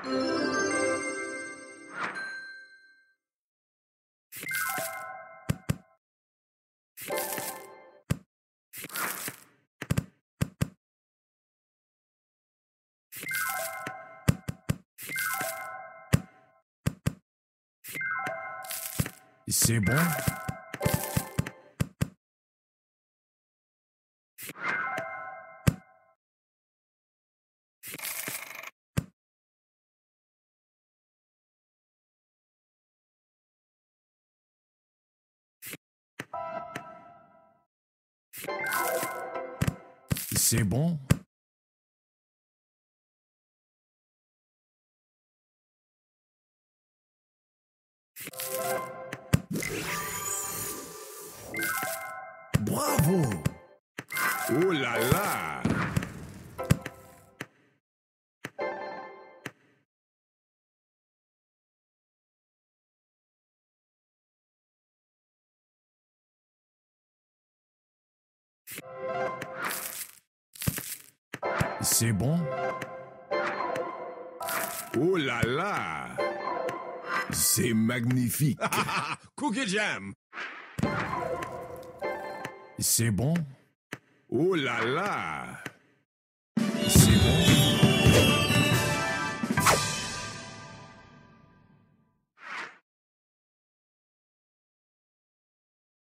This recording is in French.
C'est bon? C'est bon? Bravo! Oh là là! C'est bon? Oh là là! C'est magnifique! Cookie Jam! C'est bon? Oh là là! C'est bon?